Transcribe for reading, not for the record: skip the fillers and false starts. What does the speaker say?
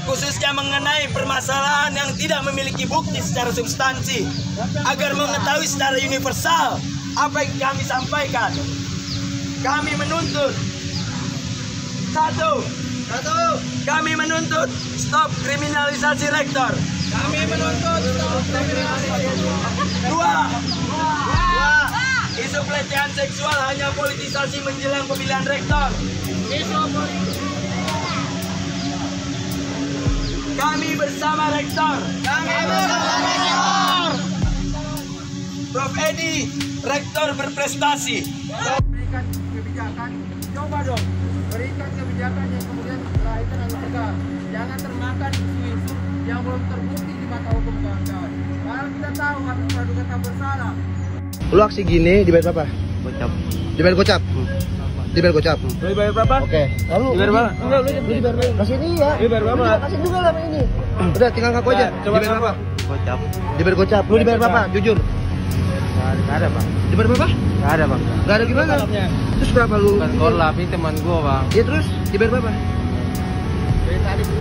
khususnya mengenai permasalahan yang tidak memiliki bukti secara substansi, agar mengetahui secara universal apa yang kami sampaikan. Kami menuntut satu, kami menuntut stop kriminalisasi rektor. Kami menuntut stop kriminalisasi. Dua, isu pelecehan seksual hanya politisasi menjelang pemilihan rektor. Kami bersama rektor. Prof Edi, rektor berprestasi. Berikan kebijakan, coba dong berikan kebijakan yang kemudian melahirkan anggota. Jangan termakan isu-isu yang belum terbukti di mata hukum kawan-kawan. Karena kita tahu harus praduga tak bersalah. Lu aksi gini dibayar berapa? Gocap. Dibayar gocap? Dibayar gocap? Lu dibayar berapa? Oke. Lalu Dibayar berapa? Enggak, lu dibayar berapa? Kasih ini ya. Dibayar berapa? Kasih juga lah ini. Udah tinggal ngaku aja. Coba Dibayar berapa? Gocap. Dibayar gocap. Lu dibayar berapa? Jujur. Nggak ada bang. Dibayar berapa? Nggak ada bang. Enggak ada gimana? Terus berapa lu? Bukan korlap, ini teman gua bang. Ya terus dibayar berapa? Dari tadi